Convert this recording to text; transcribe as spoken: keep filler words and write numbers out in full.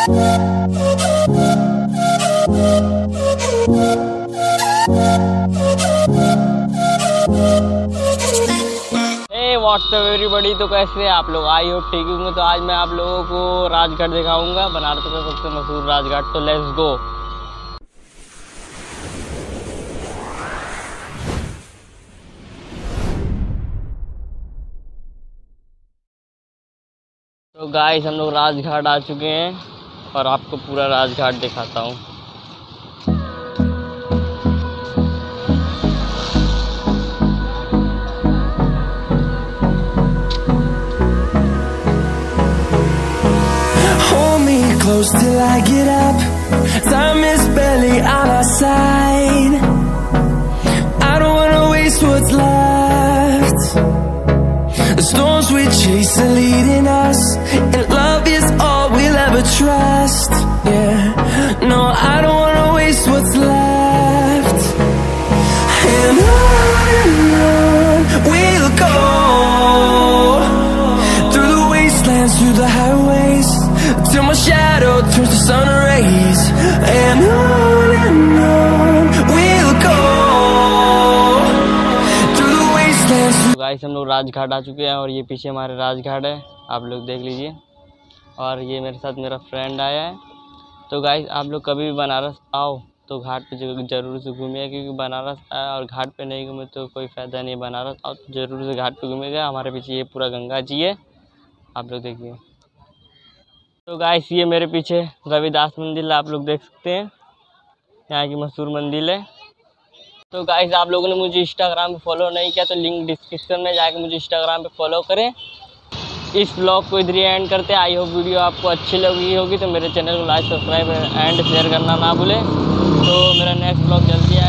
WhatsApp everybody, तो कैसे हैं आप लोग? आई होप ठीक होंगे। तो आज मैं आप लोगों को राजघाट दिखाऊंगा, बनारस का सबसे मशहूर राजघाट। तो लेट्स गो। तो गाइस हम लोग राजघाट आ चुके हैं और आपको पूरा राजघाट दिखाता हूँ। Close till I get up. Time is barely on our side. I don't wanna waste what's left. The storms we chase are leading us, and love is all we'll ever trust. Yeah, no, I don't wanna waste what's left. And on and on we'll go, through the wastelands, through the highways, till my shadow turns to sun rays. And on and on we'll go, through the wastelands. तो guys हम लोग राजघाट आ चुके हैं और ये पीछे हमारे राजघाट है, आप लोग देख लीजिए। और ये मेरे साथ मेरा फ्रेंड आया है। तो गाइस आप लोग कभी भी बनारस आओ तो घाट पे ज़रूर से घूमिए, क्योंकि बनारस आया और घाट पे नहीं घूमे तो कोई फ़ायदा नहीं। बनारस आओ तो ज़रूर से घाट पे घूमेगा। हमारे पीछे ये पूरा गंगा जी है, आप लोग देखिए। तो गाइस ये मेरे पीछे रविदास मंदिर आप लोग देख सकते हैं, यहाँ की मशहूर मंदिर है। तो गाइस आप लोगों ने मुझे इंस्टाग्राम पे फॉलो नहीं किया तो लिंक डिस्क्रिप्शन में जाके मुझे इंस्टाग्राम पे फॉलो करें। इस ब्लॉग को इधर ही एंड करते हैं। आई होप वीडियो आपको अच्छी लगी होगी, तो मेरे चैनल को लाइक सब्सक्राइब एंड शेयर करना ना भूलें। तो मेरा नेक्स्ट ब्लॉग जल्दी